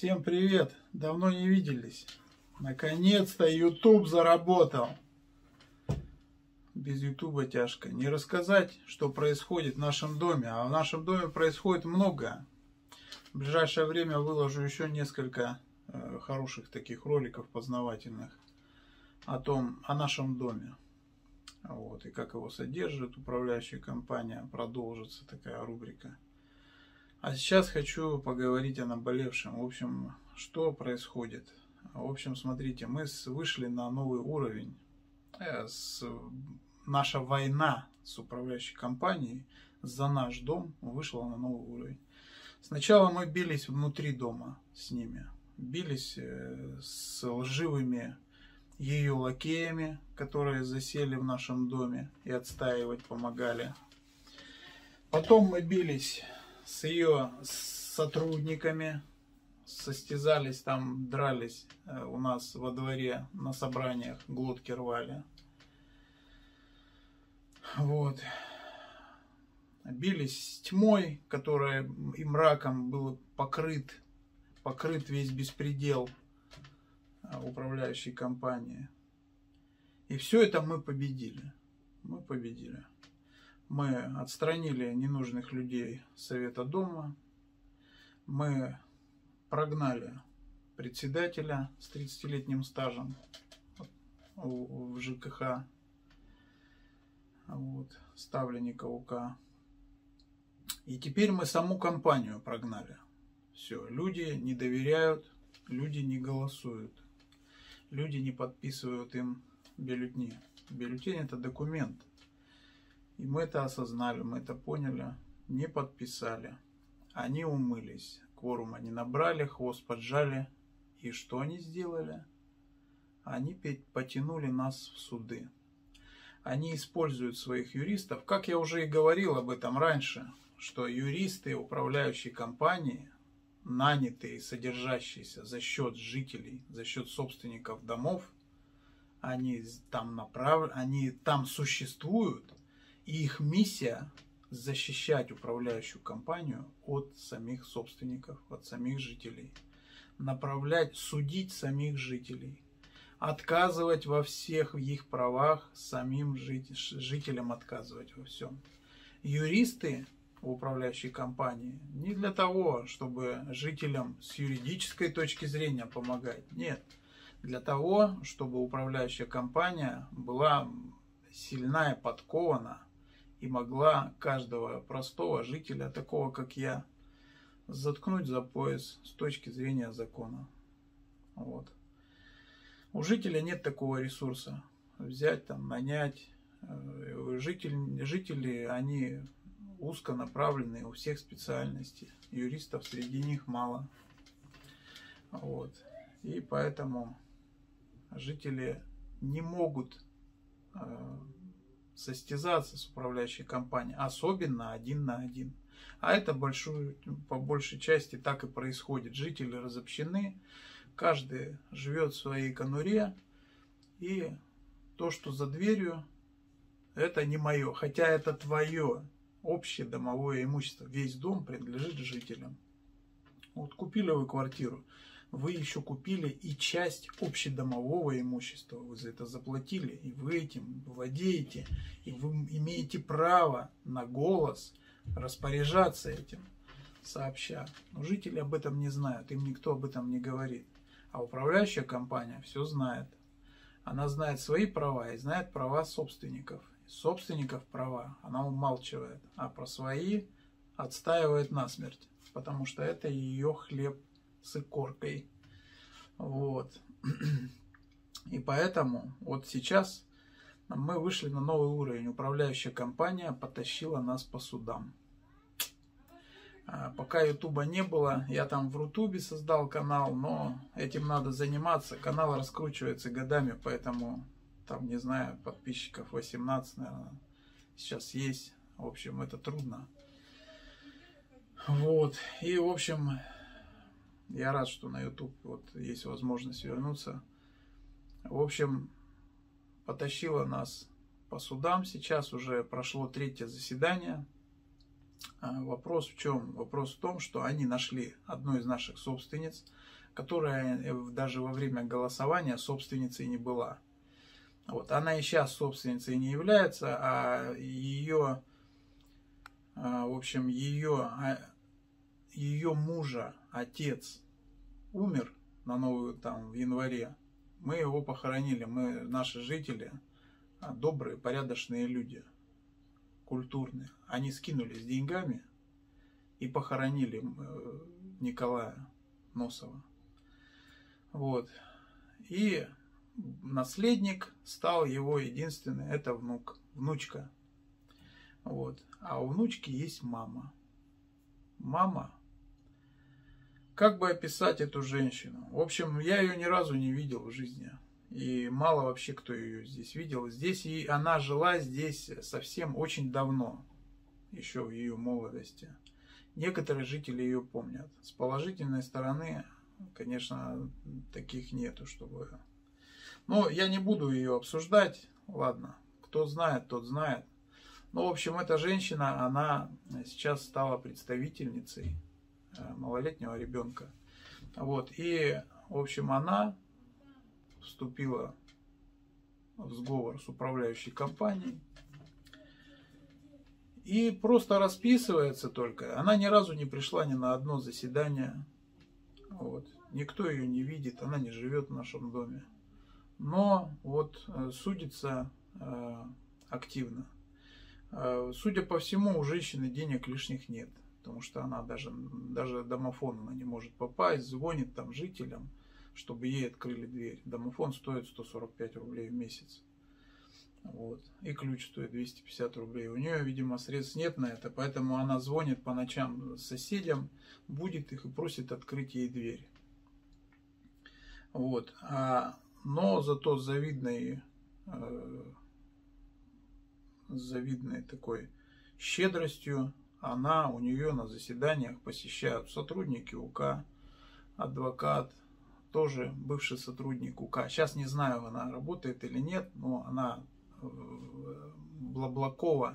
Всем привет! Давно не виделись. Наконец-то YouTube заработал. Без YouTube тяжко. Не рассказать, что происходит в нашем доме. А в нашем доме происходит много. В ближайшее время выложу еще несколько хороших таких роликов познавательных о нашем доме. Вот, и как его содержит управляющая компания. Продолжится такая рубрика. А сейчас хочу поговорить о наболевшем. В общем, что происходит? В общем, смотрите, мы вышли на новый уровень. Наша война с управляющей компанией за наш дом вышла на новый уровень. Сначала мы бились внутри дома с ними. Бились с лживыми ее лакеями, которые засели в нашем доме и отстаивать помогали. Потом мы бились с ее сотрудниками, состязались там, дрались у нас во дворе на собраниях, глотки рвали. Вот. Бились с тьмой, которая и мраком был покрыт весь беспредел управляющей компании. И все это мы победили. Мы победили. Мы отстранили ненужных людей с совета дома. Мы прогнали председателя с 30-летним стажем в ЖКХ, вот, ставленника УК. И теперь мы саму компанию прогнали. Все, люди не доверяют, люди не голосуют, люди не подписывают им бюллетени. Бюллетень — это документ. И мы это осознали, мы это поняли, не подписали. Они умылись, кворум они набрали, хвост поджали. И что они сделали? Они потянули нас в суды. Они используют своих юристов. Как я уже и говорил об этом раньше, что юристы управляющей компании, нанятые, содержащиеся за счет жителей, за счет собственников домов, они там существуют. И их миссия — защищать управляющую компанию от самих собственников, от самих жителей. Направлять, судить самих жителей. Отказывать во всех их правах, самим жителям отказывать во всем. Юристы в управляющей компании не для того, чтобы жителям с юридической точки зрения помогать. Нет. Для того, чтобы управляющая компания была сильна и подкована, и могла каждого простого жителя, такого как я, заткнуть за пояс с точки зрения закона. Вот. У жителя нет такого ресурса. Взять, там, нанять. Жители, они узконаправленные у всех специальностей. Юристов среди них мало. Вот. И поэтому жители не могут состязаться с управляющей компанией, особенно один на один. А это по большей части так и происходит. Жители разобщены, каждый живет в своей конуре, и то, что за дверью, это не мое, хотя это твое общее домовое имущество. Весь дом принадлежит жителям. Вот купили вы квартиру, вы еще купили и часть общедомового имущества. Вы за это заплатили, и вы этим владеете, и вы имеете право на голос распоряжаться этим сообща. Но жители об этом не знают, им никто об этом не говорит. А управляющая компания все знает. Она знает свои права и знает права собственников. Собственников права она умалчивает, а про свои отстаивает насмерть, потому что это ее хлеб с икоркой. Вот. И поэтому вот сейчас мы вышли на новый уровень. Управляющая компания потащила нас по судам. Пока Ютуба не было, я там в Рутубе создал канал, но этим надо заниматься. Канал раскручивается годами, поэтому там, не знаю, подписчиков 18, наверное, сейчас есть. В общем, это трудно. Вот. И, в общем, я рад, что на YouTube вот есть возможность вернуться. В общем, потащила нас по судам. Сейчас уже прошло 3-е заседание. Вопрос в чем? Вопрос в том, что они нашли одну из наших собственниц, которая даже во время голосования собственницей не была. Вот. Она и сейчас собственницей не является, а ее, в общем, ее мужа, отец, умер в январе. Мы его похоронили. Наши жители, добрые, порядочные люди, культурные. Они скинулись деньгами и похоронили Николая Носова. Вот. И наследник стал его единственный, это внучка. Вот. А у внучки есть мама. Мама. Как бы описать эту женщину? В общем, я ее ни разу не видел в жизни. И мало вообще кто ее здесь видел. Она жила здесь совсем очень давно. Еще в ее молодости. Некоторые жители ее помнят. С положительной стороны, конечно, таких нету, чтобы... Но я не буду ее обсуждать. Ладно, кто знает, тот знает. Ну, в общем, эта женщина, она сейчас стала представительницей малолетнего ребенка. Вот. И, в общем, она вступила в сговор с управляющей компанией. И просто расписывается только. Она ни разу не пришла ни на одно заседание. Вот. Никто ее не видит, она не живет в нашем доме. Но вот судится активно. Судя по всему, у женщины денег лишних нет. Потому что она даже домофон она не может попасть, звонит там жителям, чтобы ей открыли дверь. Домофон стоит 145 рублей в месяц. Вот. И ключ стоит 250 рублей. У нее, видимо, средств нет на это, поэтому она звонит по ночам соседям, будет их и просит открыть ей дверь. Вот. Но зато завидной такой щедростью у нее на заседаниях посещают сотрудники УК, адвокат, тоже бывший сотрудник УК. Сейчас не знаю, она работает или нет, но она Баблакова.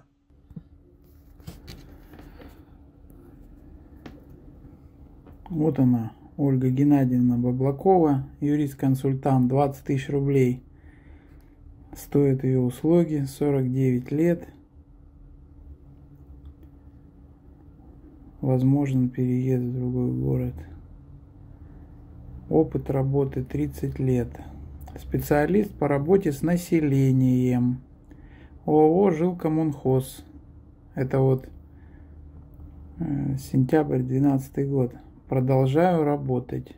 Вот она, Ольга Геннадьевна Баблакова, юрист-консультант, 20 тысяч рублей. Стоят ее услуги, 49 лет. Возможен переезд в другой город. Опыт работы 30 лет. Специалист по работе с населением. ООО «Жилкоммунхоз». Это вот сентябрь 2012 год. Продолжаю работать.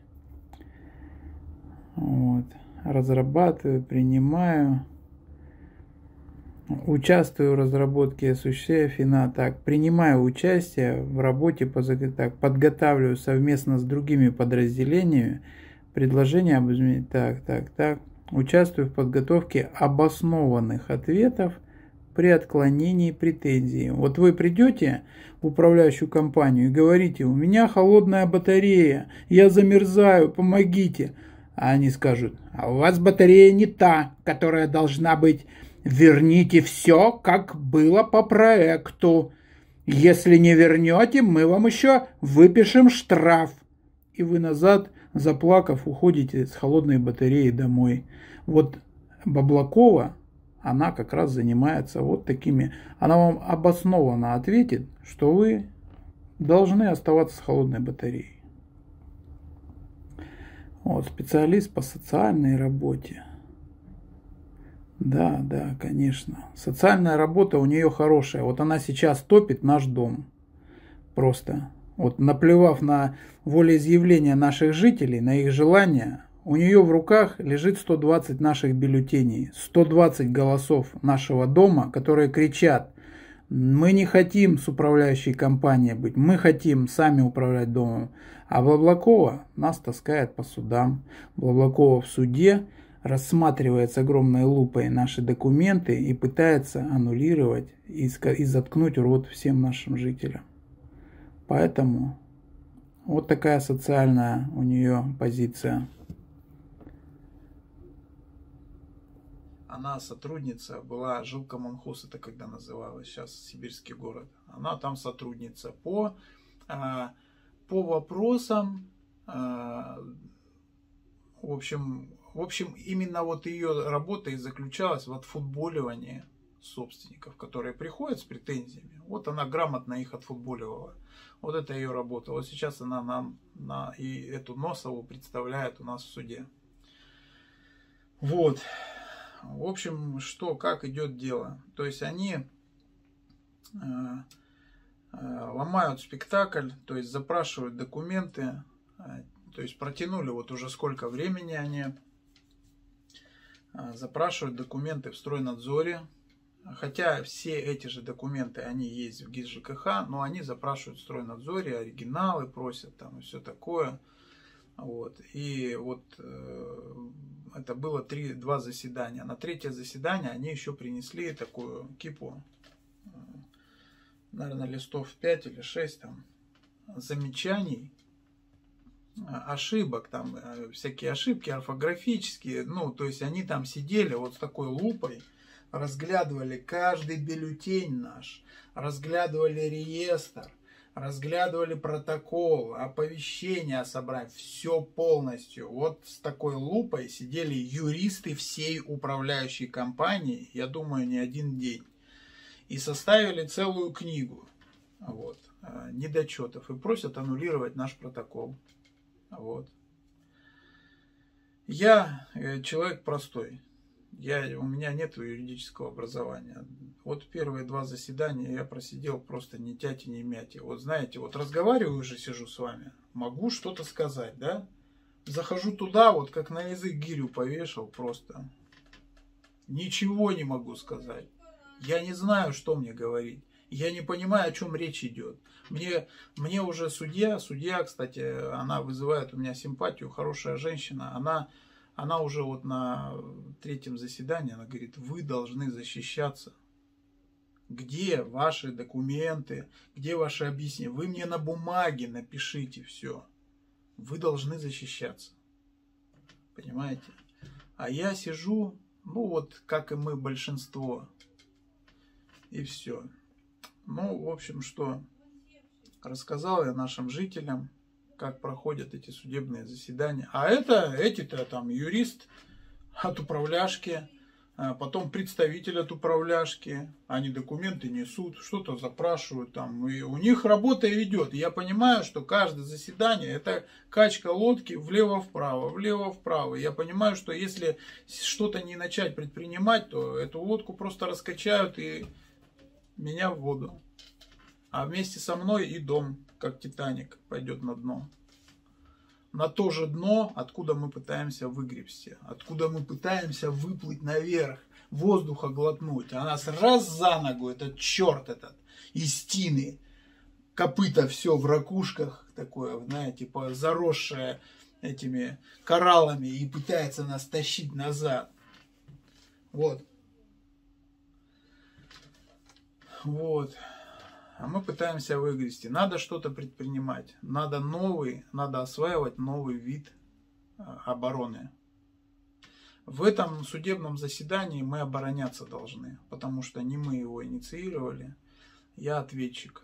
Вот. Разрабатываю, принимаю. Участвую в разработке и осуществляю принимаю участие в работе подготавливаю совместно с другими подразделениями предложения об изменении. Участвую в подготовке обоснованных ответов при отклонении претензий. Вот вы придете в управляющую компанию и говорите: у меня холодная батарея, я замерзаю, помогите. А они скажут: а у вас батарея не та, которая должна быть. Верните все, как было по проекту. Если не вернете, мы вам еще выпишем штраф. И вы назад, заплакав, уходите с холодной батареей домой. Вот Баблакова, она как раз занимается вот такими. Она вам обоснованно ответит, что вы должны оставаться с холодной батареей. Вот, специалист по социальной работе. Да, конечно. Социальная работа у нее хорошая. Вот она сейчас топит наш дом. Просто. Вот наплевав на волеизъявления наших жителей, на их желания, у нее в руках лежит 120 наших бюллетеней, 120 голосов нашего дома, которые кричат: мы не хотим с управляющей компанией быть, мы хотим сами управлять домом. А Баблакова нас таскает по судам. Баблакова в суде рассматривает с огромной лупой наши документы и пытается аннулировать и заткнуть рот всем нашим жителям. Поэтому вот такая социальная у нее позиция. Она сотрудница была Жилкоммунхоз, это когда называлась, сейчас Сибирский город. Она там сотрудница по вопросам, в общем, именно вот ее работа и заключалась в отфутболивании собственников, которые приходят с претензиями. Вот она грамотно их отфутболивала. Вот это ее работа. Вот сейчас она нам и эту Носову представляет у нас в суде. Вот. В общем, что, как идет дело. То есть они ломают спектакль, то есть запрашивают документы, то есть протянули вот уже сколько времени они запрашивают документы в стройнадзоре, хотя все эти же документы, они есть в ГИС ЖКХ, но они запрашивают в стройнадзоре, оригиналы просят там и все такое. Вот. И вот это было 2 заседания. На 3-е заседание они еще принесли такую кипу, наверное, листов 5 или 6 там, замечаний, ошибок, там всякие ошибки орфографические. Ну, то есть они там сидели вот с такой лупой, разглядывали каждый бюллетень наш, разглядывали реестр, разглядывали протокол, оповещение о собрании, все полностью. Вот с такой лупой сидели юристы всей управляющей компании, я думаю, не один день. И составили целую книгу вот, недочетов и просят аннулировать наш протокол. Вот. Я человек простой. У меня нет юридического образования. Вот первые 2 заседания я просидел просто ни тяти, ни мяти. Вот знаете, вот разговариваю уже, сижу с вами, могу что-то сказать, да? Захожу туда, вот как на язык гирю повешал просто. Ничего не могу сказать. Я не знаю, что мне говорить. Я не понимаю, о чем речь идет. Мне уже судья, кстати, она вызывает у меня симпатию, хорошая женщина, она уже вот на 3-м заседании, она говорит, вы должны защищаться. Где ваши документы, где ваши объяснения? Вы мне на бумаге напишите все. Вы должны защищаться. Понимаете? А я сижу, ну вот, как и мы, большинство. И все. Ну, в общем, что рассказал я нашим жителям, как проходят эти судебные заседания. А эти-то там юрист от управляшки, потом представитель от управляшки, они документы несут, что-то запрашивают там, и у них работа идет. Я понимаю, что каждое заседание это качка лодки влево-вправо, влево-вправо. Я понимаю, что если что-то не начать предпринимать, то эту лодку просто раскачают и меня в воду. А вместе со мной и дом, как Титаник, пойдет на дно. На то же дно, откуда мы пытаемся выгребсти, откуда мы пытаемся выплыть наверх, воздуха глотнуть. А нас раз за ногу, этот черт этот, из тины, копыта все в ракушках, такое, знаете, типа заросшее этими кораллами, и пытается нас тащить назад. Вот. Вот. А мы пытаемся выгрести. Надо что-то предпринимать. Надо осваивать новый вид обороны. В этом судебном заседании мы обороняться должны, потому что не мы его инициировали. Я ответчик.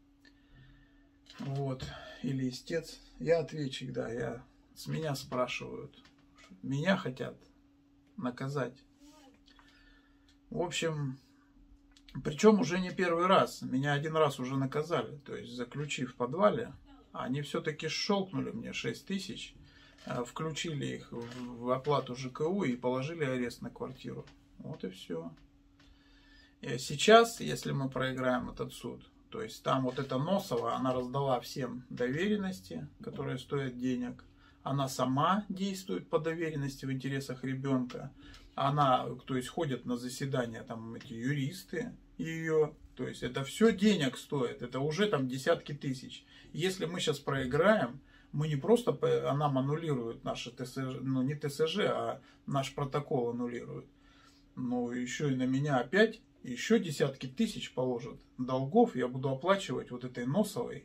Вот. Или истец. Я ответчик, да. С меня спрашивают. Меня хотят наказать. В общем... Причем уже не первый раз. Меня 1 раз уже наказали. То есть, заключив в подвале, они все-таки щелкнули мне 6 тысяч, включили их в оплату ЖКУ и положили арест на квартиру. Вот и все. И сейчас, если мы проиграем этот суд, то есть там вот эта Носова, она раздала всем доверенности, которые стоят денег. Она сама действует по доверенности в интересах ребенка. Она, то есть, ходят на заседания там эти юристы ее, то есть это все денег стоит, это уже там десятки тысяч. Если мы сейчас проиграем, мы не просто, она аннулирует наши ТСЖ, ну не ТСЖ, а наш протокол аннулирует, но еще и на меня опять еще десятки тысяч положат долгов, я буду оплачивать вот этой Носовой.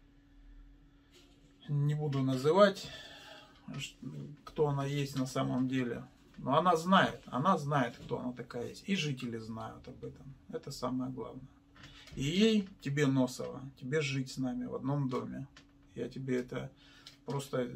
Не буду называть, кто она есть на самом деле. Но она знает, кто она такая есть. И жители знают об этом. Это самое главное. И ей, тебе Носова, тебе жить с нами в одном доме. Я тебе это просто...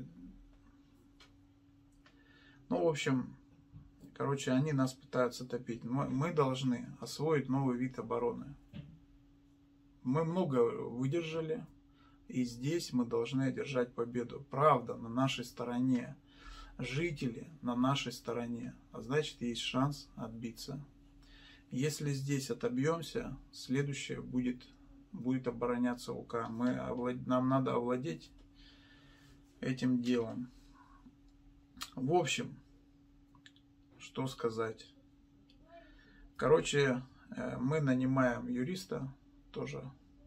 Ну, в общем, короче, они нас пытаются топить. Мы должны освоить новый вид обороны. Мы много выдержали, и здесь мы должны одержать победу. Правда на нашей стороне. Жители на нашей стороне. А значит, есть шанс отбиться. Если здесь отобьемся, следующее будет обороняться УК. Нам надо овладеть этим делом. В общем, что сказать. Короче, мы нанимаем юриста тоже.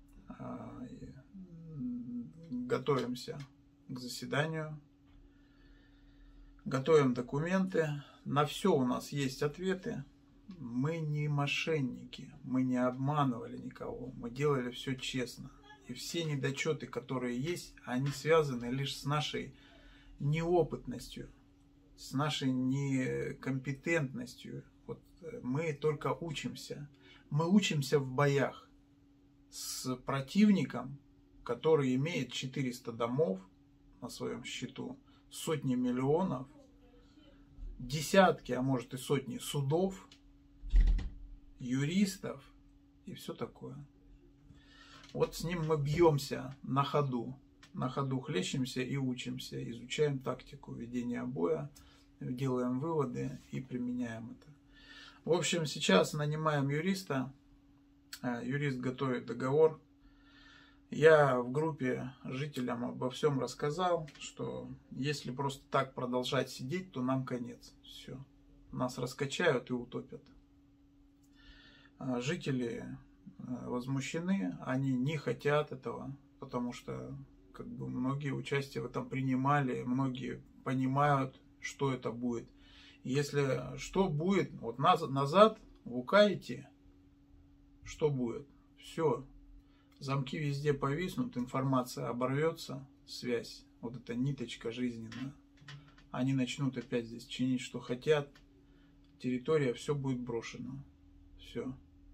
Готовимся к заседанию. Готовим документы. На все у нас есть ответы. Мы не мошенники. Мы не обманывали никого. Мы делали все честно. И все недочеты, которые есть, они связаны лишь с нашей неопытностью, с нашей некомпетентностью. Вот мы только учимся. Мы учимся в боях с противником, который имеет 400 домов на своем счету, сотни миллионов, десятки, а может и сотни судов, юристов и все такое. Вот с ним мы бьемся на ходу хлещемся и учимся, изучаем тактику ведения боя, делаем выводы и применяем это. В общем, сейчас нанимаем юриста, юрист готовит договор. Я в группе жителям обо всем рассказал, что если просто так продолжать сидеть, то нам конец. Все. Нас раскачают и утопят. Жители возмущены, они не хотят этого, потому что многие участие в этом принимали, многие понимают, что это будет. Если что будет, вот назад в УК идти, что будет? Все. Замки везде повиснут, информация оборвется, связь, вот эта ниточка жизненная. Они начнут опять здесь чинить, что хотят. Территория, все будет брошено. Все.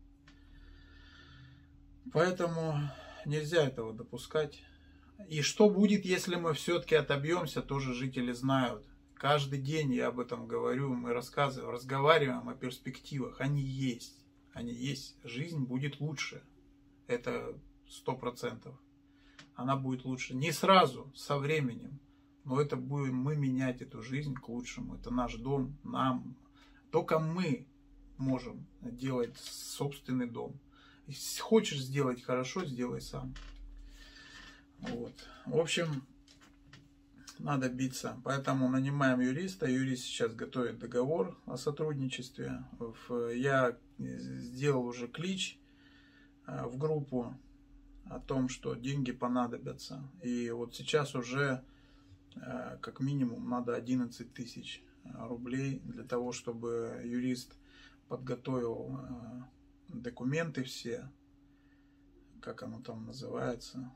Поэтому нельзя этого допускать. И что будет, если мы все-таки отобьемся, тоже жители знают. Каждый день я об этом говорю, мы разговариваем о перспективах. Они есть. Они есть. Жизнь будет лучше. Это 100%. Она будет лучше. Не сразу, со временем. Но это будем мы менять эту жизнь к лучшему. Это наш дом, нам. Только мы можем делать собственный дом. Если хочешь сделать хорошо, сделай сам. Вот. В общем, надо биться. Поэтому нанимаем юриста. Юрист сейчас готовит договор о сотрудничестве. Я сделал уже клич в группу о том, что деньги понадобятся. И вот сейчас уже как минимум надо 11 тысяч рублей для того, чтобы юрист подготовил документы все, как оно там называется,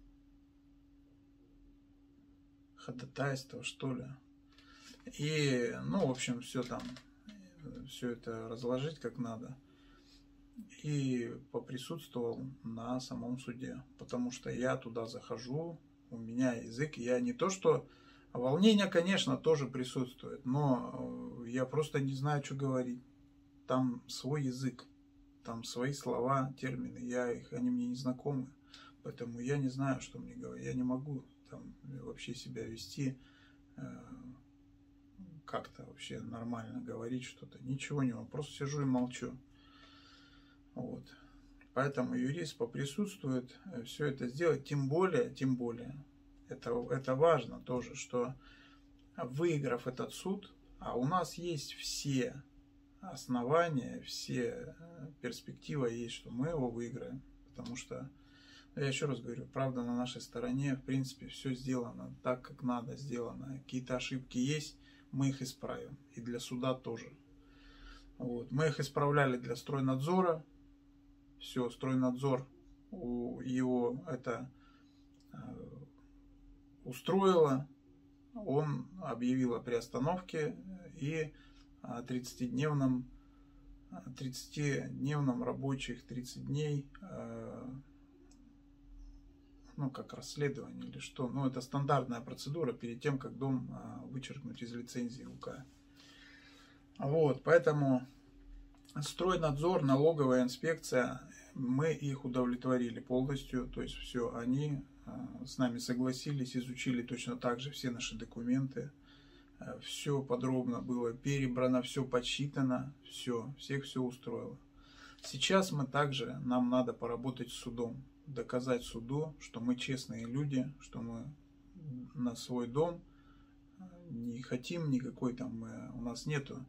ходатайство, что ли. И, ну, в общем, все это разложить как надо. И поприсутствовал на самом суде, потому что я туда захожу, у меня язык, я не то что... Волнение, конечно, тоже присутствует, но я просто не знаю, что говорить. Там свой язык, там свои слова, термины, они мне не знакомы, поэтому я не знаю, что мне говорить. Я не могу там вообще себя вести, как-то вообще нормально говорить что-то. Ничего не могу, просто сижу и молчу. Вот. Поэтому юрист поприсутствует, все это сделать, тем более, это важно тоже, что выиграв этот суд, а у нас есть все основания, все перспективы есть, что мы его выиграем, потому что, я еще раз говорю, правда на нашей стороне, в принципе, все сделано так, как надо сделано. Какие-то ошибки есть, мы их исправим, и для суда тоже. Вот. Мы их исправляли для стройнадзора. Все, стройнадзор его это устроило. Он объявил о приостановке и о 30-дневном 30-дневном рабочих 30 дней, ну, как расследование или что. Ну, это стандартная процедура перед тем, как дом вычеркнуть из лицензии УК. Вот, поэтому стройнадзор, налоговая инспекция, мы их удовлетворили полностью. То есть все, они с нами согласились, изучили точно так же все наши документы. Все подробно было перебрано, все подсчитано, все, всех все устроило. Сейчас мы также, нам надо поработать с судом, доказать суду, что мы честные люди, что мы на свой дом не хотим никакой там, у нас нету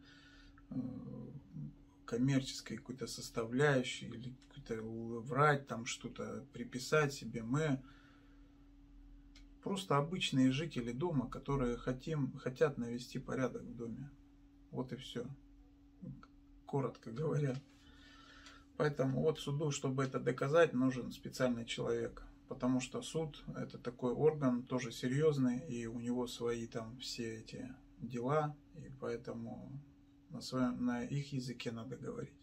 коммерческой какой-то составляющей или какой-то врать, там что-то приписать себе. Мы просто обычные жители дома, которые хотят навести порядок в доме. Вот и все. Коротко говоря. Поэтому вот суду, чтобы это доказать, нужен специальный человек. Потому что суд — это такой орган, тоже серьезный, и у него свои там все эти дела, и поэтому на их языке надо говорить.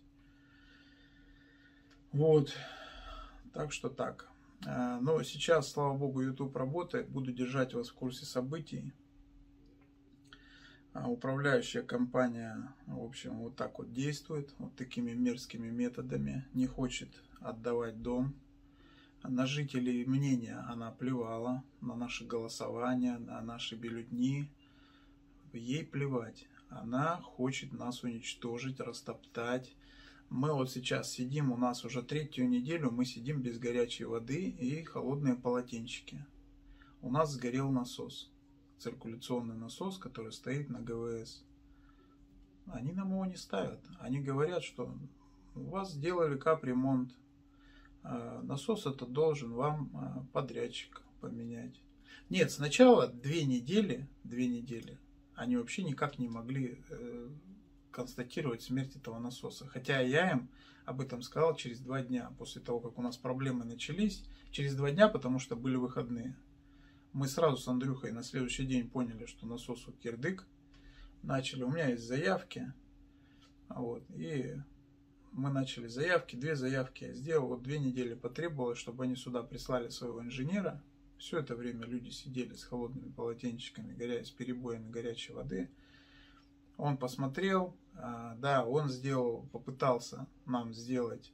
Вот. Так что так. Но сейчас, слава богу, YouTube работает. Буду держать вас в курсе событий. Управляющая компания, в общем, вот так вот действует, вот такими мерзкими методами. Не хочет отдавать дом. На жителей мнения она плевала, на наши голосования, на наши бюллетени. Ей плевать. Она хочет нас уничтожить, растоптать. Мы вот сейчас сидим, у нас уже 3-ю неделю мы сидим без горячей воды и холодные полотенчики. У нас сгорел насос, циркуляционный насос, который стоит на ГВС. Они нам его не ставят. Они говорят, что у вас сделали капремонт. Насос это должен вам подрядчик поменять. Нет, сначала 2 недели, они вообще никак не могли констатировать смерть этого насоса. Хотя я им об этом сказал через 2 дня, после того, как у нас проблемы начались. Через 2 дня, потому что были выходные. Мы сразу с Андрюхой на следующий день поняли, что насосу кирдык. Начали, у меня есть заявки. Вот, и мы начали заявки, 2 заявки я сделал. Вот 2 недели потребовалось, чтобы они сюда прислали своего инженера. Все это время люди сидели с холодными полотенчиками, с перебоями горячей воды. Он посмотрел, да, он попытался нам сделать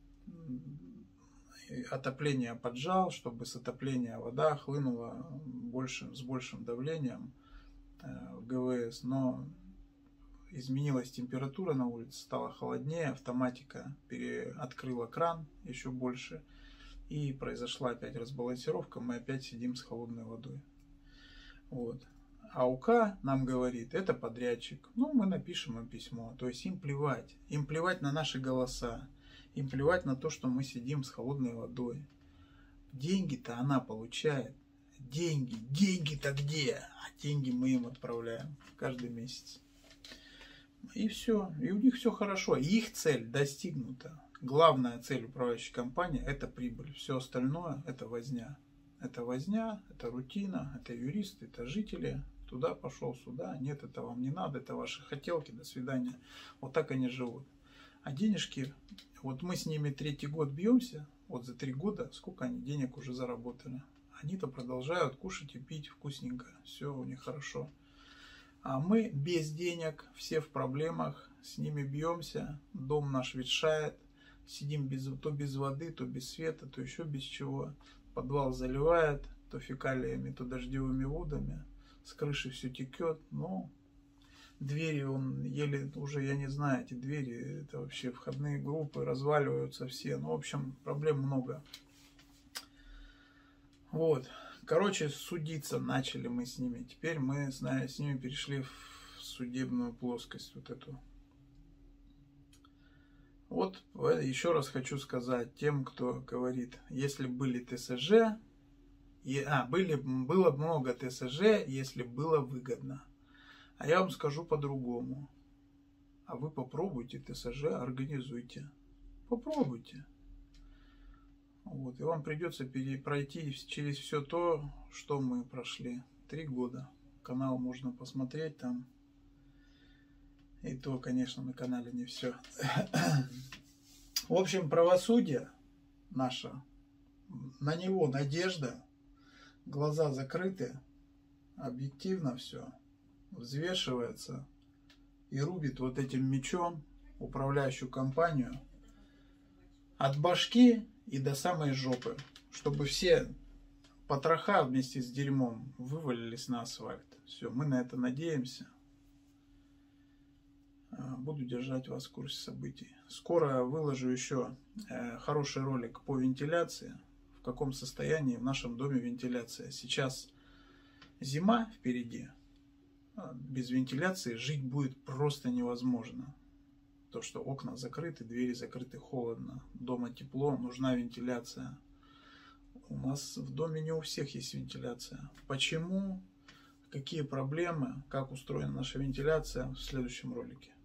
отопление, поджал, чтобы с отопления вода хлынула с большим давлением в ГВС, но изменилась температура на улице, стало холоднее, автоматика открыла кран еще больше, и произошла опять разбалансировка, мы опять сидим с холодной водой. Вот. А УК нам говорит, это подрядчик. Ну, мы напишем им письмо. То есть им плевать на наши голоса, им плевать на то, что мы сидим с холодной водой. Деньги-то она получает. Деньги-то где? А деньги мы им отправляем каждый месяц. И все. И у них все хорошо. Их цель достигнута. Главная цель управляющей компании — это прибыль. Все остальное — это возня. Это возня, это рутина, это юристы, это жители. Туда пошел, сюда. Нет, это вам не надо, это ваши хотелки, до свидания. Вот так они живут. А денежки, вот мы с ними 3-й год бьемся, вот за 3 года сколько они денег уже заработали. Они-то продолжают кушать и пить вкусненько, все у них хорошо. А мы без денег, все в проблемах, с ними бьемся, дом наш ветшает, сидим то без воды, то без света, то еще без чего. Подвал заливает то фекалиями, то дождевыми водами, с крыши все текет, но двери он еле уже, я не знаю, эти двери, это вообще входные группы, разваливаются все, ну, в общем, проблем много. Вот, короче, судиться начали мы с ними, теперь мы с ними перешли в судебную плоскость вот эту. Вот еще раз хочу сказать тем, кто говорит, если были ТСЖ, было много ТСЖ, если было выгодно. А я вам скажу по-другому. А вы попробуйте ТСЖ, организуйте. Попробуйте. Вот, и вам придется пройти через все то, что мы прошли. 3 года. Канал можно посмотреть там. И то, конечно, на канале не все. В общем, правосудие наше, на него надежда, глаза закрыты, объективно все взвешивается и рубит вот этим мечом управляющую компанию от башки и до самой жопы, чтобы все потроха вместе с дерьмом вывалились на асфальт. Все, мы на это надеемся. Буду держать вас в курсе событий. Скоро выложу еще хороший ролик по вентиляции. В каком состоянии в нашем доме вентиляция. Сейчас зима впереди. Без вентиляции жить будет просто невозможно. То, что окна закрыты, двери закрыты, холодно. Дома тепло, нужна вентиляция. У нас в доме не у всех есть вентиляция. Почему? Какие проблемы? Как устроена наша вентиляция? В следующем ролике.